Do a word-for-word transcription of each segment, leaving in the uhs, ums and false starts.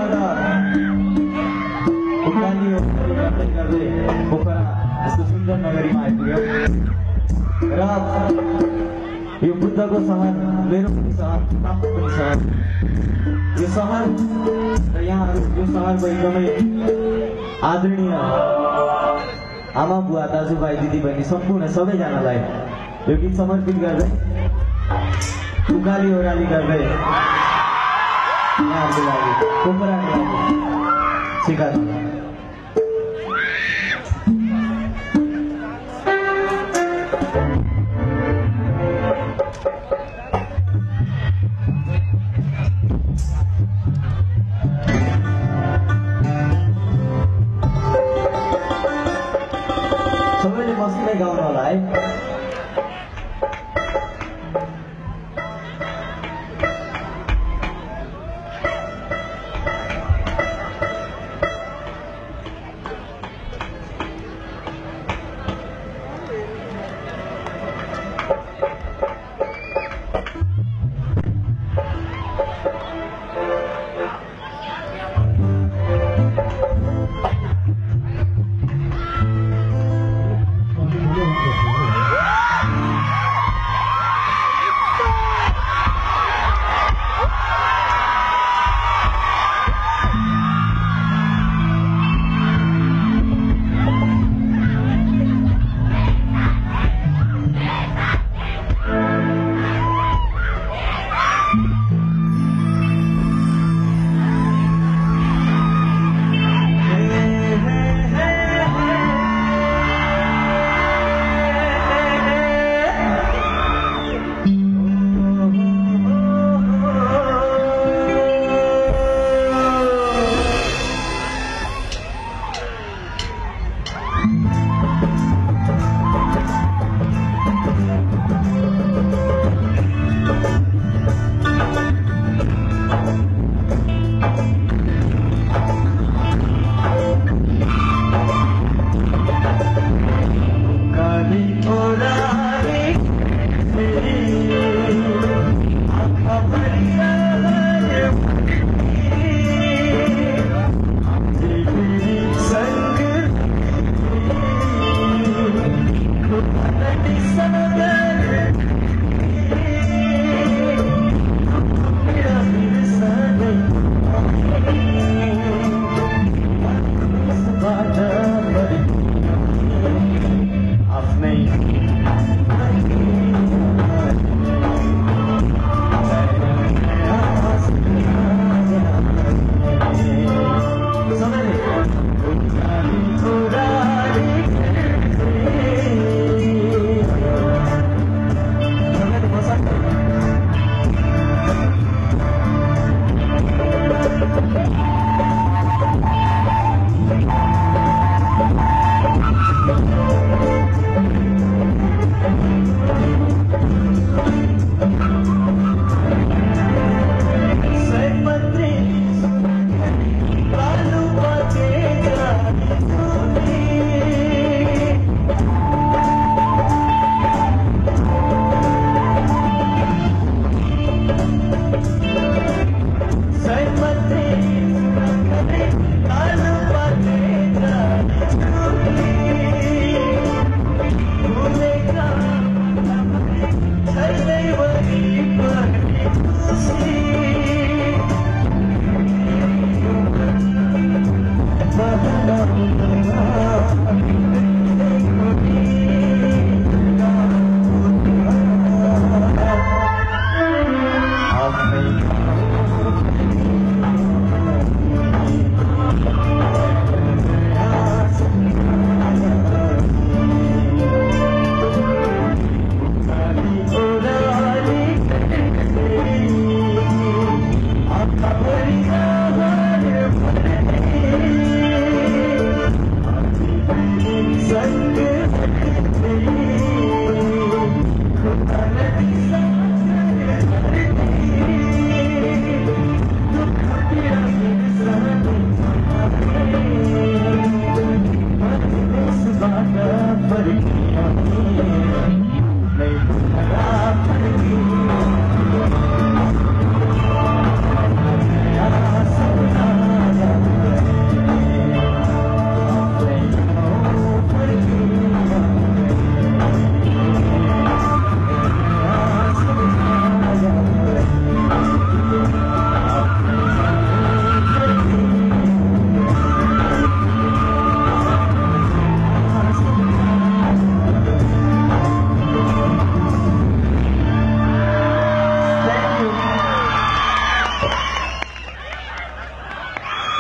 उकालीबाट उकाली गर्दै गर्दै पोखरा यस्तो सुन्दर नगरीमा आइपुग्यो र यो बुद्धको सहर मेरो पनि सहर आफ्नो पनि सहर यो सहर र यहाँ यो सहरको एकदमै आदरणीय आमा बुवा दाजुभाइ दिदीबहिनी सम्पूर्ण सबैजनालाई यो गीत समर्पित गर्दै उकाली ओह्राली गर्दै यहाँहरूको लागि पोखराको लागि सिकाउँछ सबैले मसिनै गाउनु होला है। Thank you.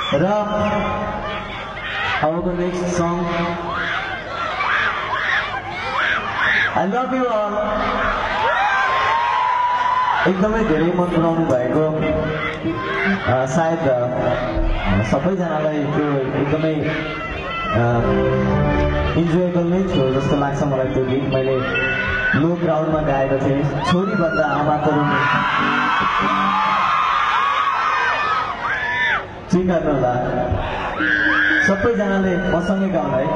र अबको नेक्स्ट सङ I love you all. एकदमै धेरै मन पराउनु भएको सायद सबैजनालाई त्यो एकदमै इन्जोयबल नै थियो जस्तो लाग्छ मलाई। त्यो गीत मैले लो क्राउडमा गाएको थिएँ। छोरी भन्दा आमा त रुने स्वीकार्नु होला सबैजनाले मसँगै गाउनु है।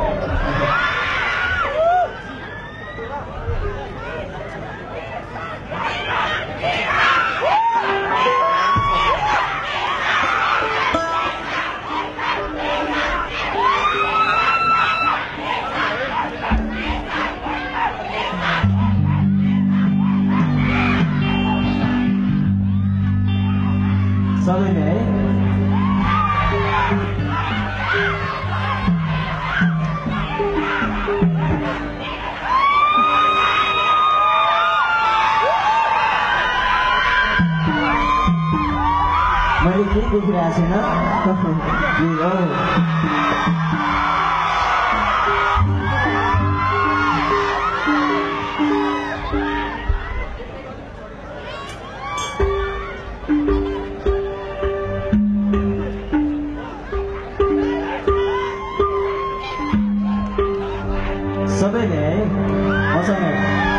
सबैले है मैले केही देखिरहेको छैन। सबैले है मसँगै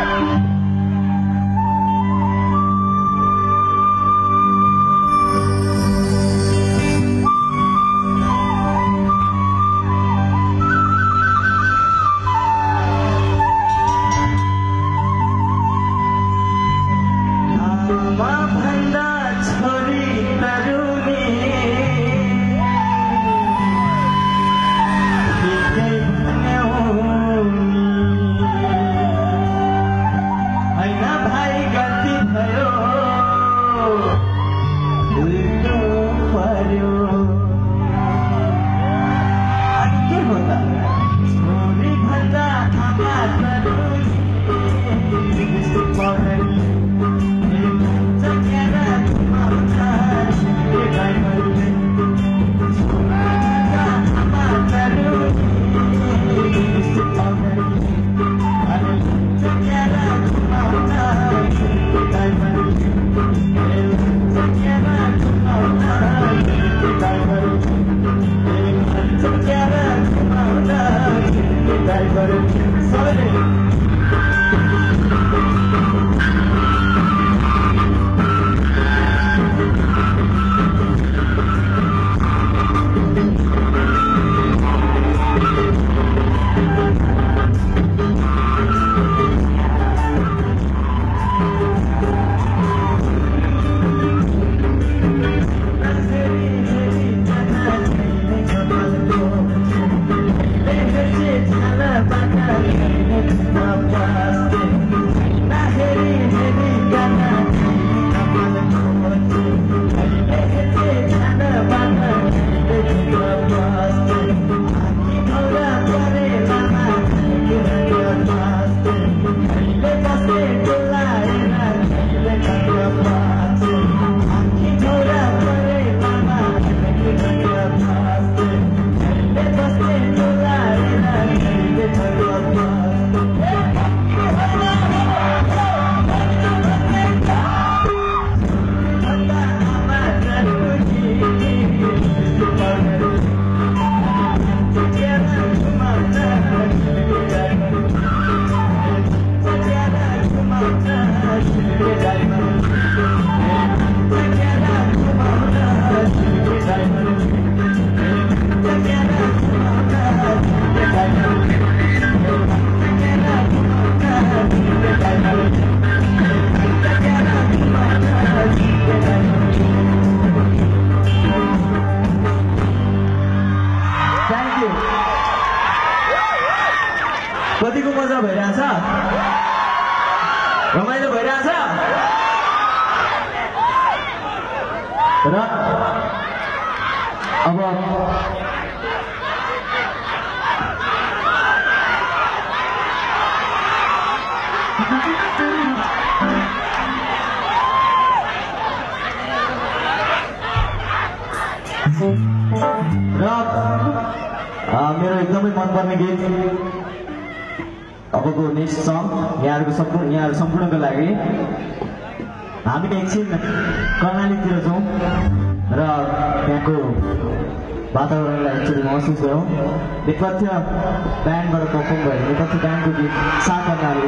कतिको मजा भइरहेछ रमाइलो भइरहेछ र अब Thank you. र मेरो एकदमै मनपर्ने गीत अबको नेक्स्ट सङ यहाँहरूको सम्पूर्ण यहाँहरू सम्पूर्णको लागि हामी एकछिन कर्णालीतिर जाउँ र त्यहाँको वातावरणलाई एक्चुअली महसुस गरौँ। नेपथ्य ब्यान्डबाट पर्फर्म भयो नेपथ्य ब्यान्डको गीत सात कर्णाली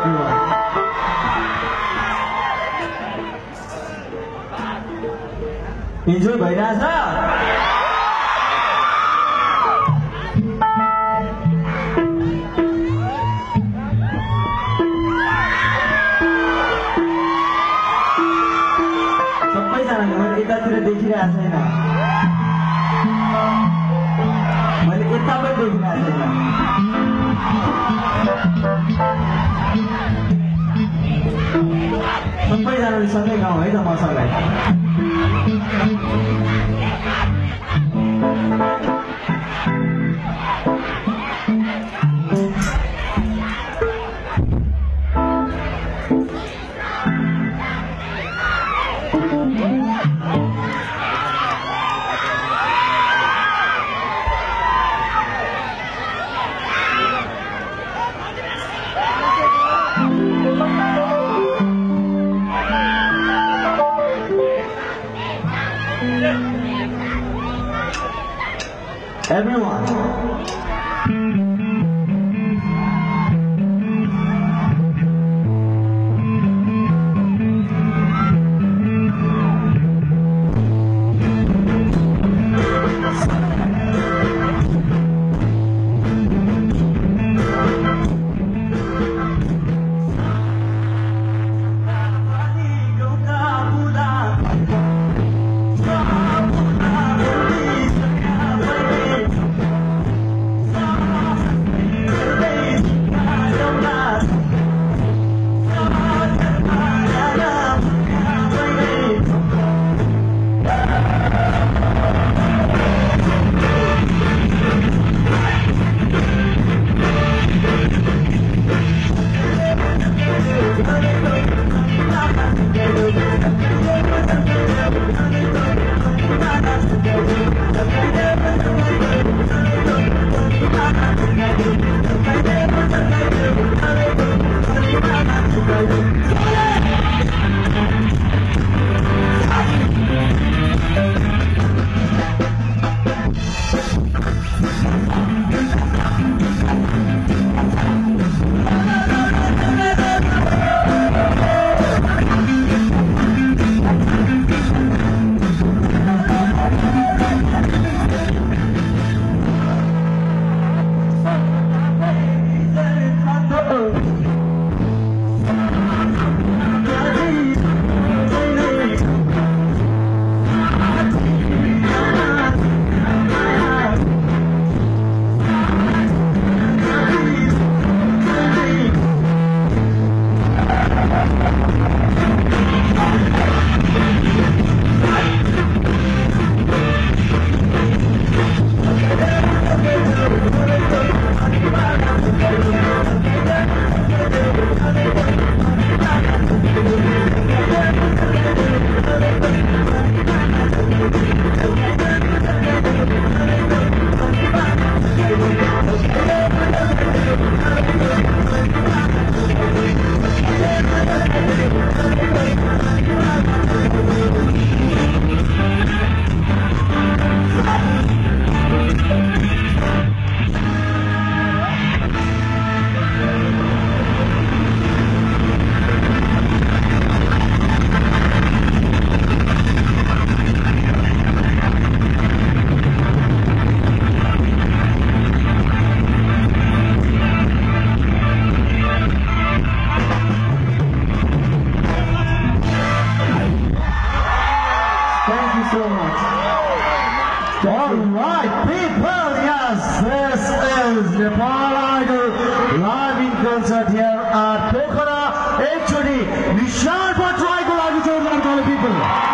इन्जोय भइरहेछ। सबैजनाले मैले यतातिर देखिरहेको छैन, मैले यता पनि देखिरहेको छैन। सबैजनाले सँगै गाउँ है त मसँगै। Everyone. Nepal Idol live in concert here at Pokhara. Actually, Nishan Patrai ko lagi join all people.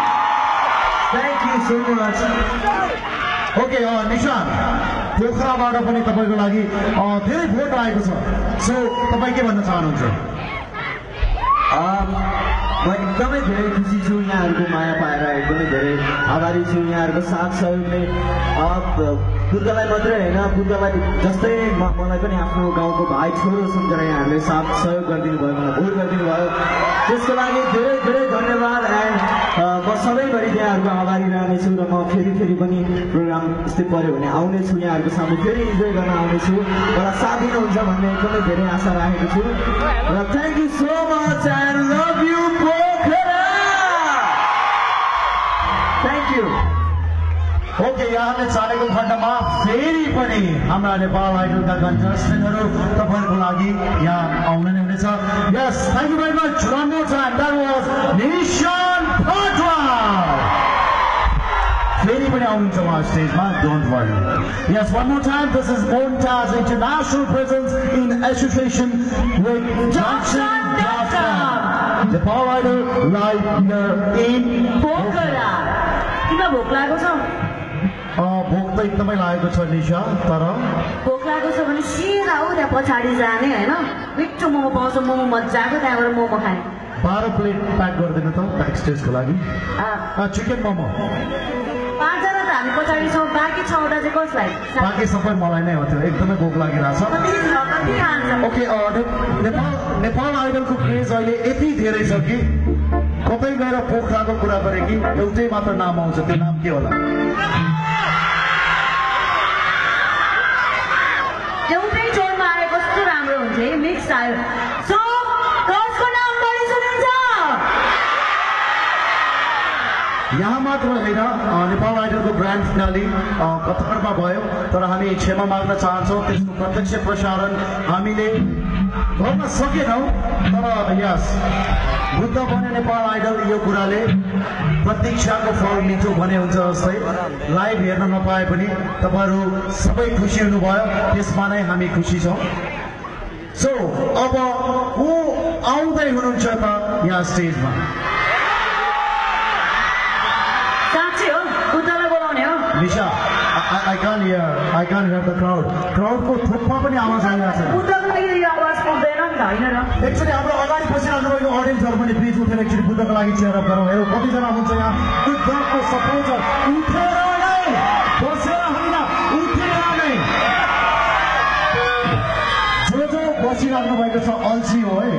Thank you so much. Okay, uh, Nishan, Pokhara बाट पनि तपाईको लागि धेरै भोट आएको छ. So तपाई के भन्न चाहनुहुन्छ? Um, म एकदमै धेरै खुसी छु यहाँहरूको माया पाएर एकदमै धेरै आभारी छु यहाँहरूको साथ सहयोगले बुद्धलाई मात्रै होइन बुद्धलाई जस्तै मलाई पनि आफ्नो गाउँको भाइ छोरो सम्झेर यहाँहरूले साथ सहयोग गरिदिनु भयो मलाई भोट गरिदिनु भयो त्यसको लागि धेरै धेरै धन्यवाद एन्ड म सधैँभरि यहाँहरूको आभारी रहनेछु र म फेरि फेरि पनि प्रोग्राम यस्तै पऱ्यो भने आउनेछु यहाँहरूको सामु फेरि इन्जोय गर्न आउनेछु मलाई साथ दिनुहुन्छ भन्ने एकदमै धेरै आशा राखेको छु र thank you so much and love you Pokhara thank you okay यहाँले चालेको खण्डमा फेरि पनि हाम्रा नेपाल आइडलका कन्टेस्टेन्टहरू तपाईँहरूको लागि यहाँ आउन नै हुनेछ यस thank you very much one more time that was Nishan Bhattarai फेरि पनि आउनुहुन्छ उहाँ स्टेजमा don't worry yes one more time this is Montage International presence in association with junction dot com Nepal idol live here in Pokhara किन भोक लागेको छ भोक त एकदमै लागेको छ निशा तर भोक लागेको छ भने सिधा हो त्यहाँ पछाडि जाने होइन मिठो मोमो पाउँछ मोमो मजाको त्यहाँबाट मोमो खाने बाह्र प्लेट प्याक गरिदिनु त ब्याक स्टेजको लागि चिकन मोमो पाँचजना त हामी पछाडि छौँ बाँकी छवटा चाहिँ कसलाई बाँकी सबै मलाई नै हो त्यो एकदमै भोक लागिरहेछ ओके नेपाल नेपाल आइडलको क्रेज अहिले यति धेरै छ कि कतै गएर पोखराको कुरा गरे कि एउटै मात्र नाम आउँछ त्यो नाम के होला एउटै जोडमा आए कस्तो राम्रो हुन्छ है मिक्स आयो सो कसको नाम बढी सुनिन्छ यहाँ मात्र होइन नेपाल आइडलको ग्रान्ड फिनाले कतारमा भयो तर हामी क्षमा माग्न चाहन्छौँ त्यसको प्रत्यक्ष प्रसारण हामीले गर्न सकेनौँ तर यस बुद्ध बने नेपाल आइडल यो कुराले प्रतीक्षाको फल मिठो भने हुन्छ जस्तै लाइभ हेर्न नपाए पनि तपाईँहरू सबै खुसी हुनुभयो त्यसमा नै हामी खुसी छौँ सो अब को आउँदै हुनुहुन्छ त यहाँ स्टेजमा साँच्चै हो बुद्धलाई बोलाउने हो Nisha I can't hear. I can't hear the crowd. Crowd को थुप्पा पनि आवाज आइरहेको छ बुद्धको लागि यो आवाज पुग्दैन नि त होइन र एक्चुअली हाम्रो अगाडि बसिरहनु भएको अडियन्सहरू पनि प्लिज उठेर एकचोटि बुद्धको लागि चेयर अप गरौँ हेरौँ कतिजना हुनुहुन्छ यहाँ बुद्धको सपोर्टर उठेर नै बसेर होइन उठेर नै जो जो बसिरहनु भएको छ अल्छी हो है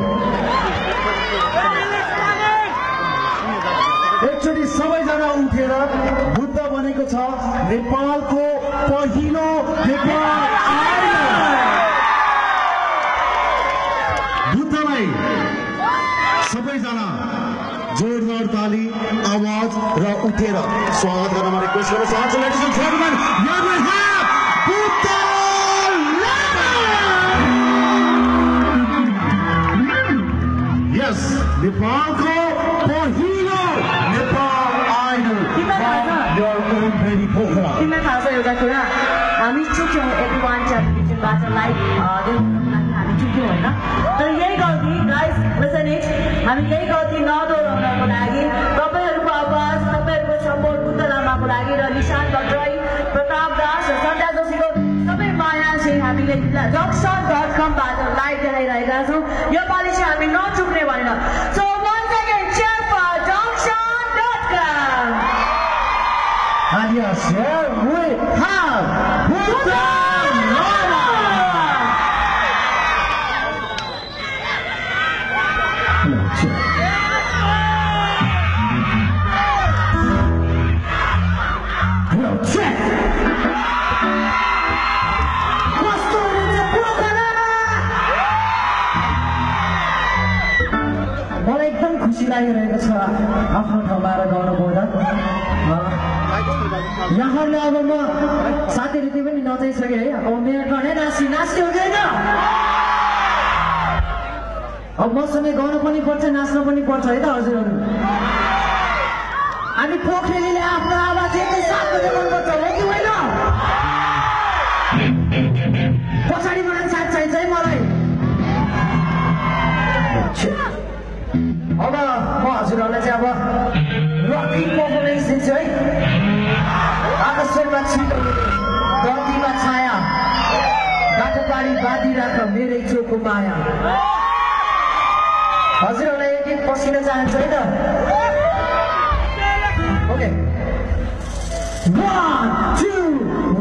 एकचोटि सबैजना उठेर बुद्ध बनेको छ नेपालको पहिलो नेपाल बुद्धलाई सबैजना जोरदार ताली आवाज र उठेर स्वागत गर्न म रिक्वेस्ट गर्न चाहन्छु ladies and gentlemen here we have Buddha यस नेपालको पहिलो Nepal idol your own baby Pokhara तिमीलाई थाहा छ एउटा कुरा हामी चुक्यौँ एटी वान टेलिभिजनबाट लाइभ देखाउनको लागि हामी चुक्यौँ होइन तर यही गल्ती गाइस लिसन इट हामी यही गल्ती नदोहोऱ्याउनको लागि तपाईँहरूको आवाज तपाईँहरूको सपोर्ट बुद्ध लामाको लागि र निशान भट्टराई प्रताप दास र सन्ध्या जोशीको सबै माया चाहिँ हामीले जक्सन डट कमबाट लाइभ देखाइरहेका छौँ यो पालि चाहिँ हामी नचुक्ने भनेर so once again cheer for Jackson dot com And yes, here we have Buddha Lama! Hello, check. Hello, check! कस्तो हुन्छ पोखरा मलाई एकदम खुसी लागिरहेको छ आफ्नो ठाउँमा आएर गाउनु पाउँदा यहाँहरूले अब म साथीहरू पनि नचाइसकेँ है अब मेरो टर्न है नाच्ने नाच्ने हुँदैन अब मसँगै गाउनु पनि पर्छ नाच्नु पनि पर्छ है त हजुरहरू अनि पोखरेलीले आफ्नो आवाज एकैसाथ देखाउनुपर्छ हो कि होइन पछाडिबाट साथ चाहिन्छ है मलाई अब म हजुरहरूलाई चाहिँ अब रकिङ पर्फर्मेन्स दिन्छु है आकाशमा छिटो धरतीमा छाया बाटो पारी बाँधिराख मेरै चोको माया हजुरहरूलाई एक एक बसिन चाहन्छु है त ओके वान टू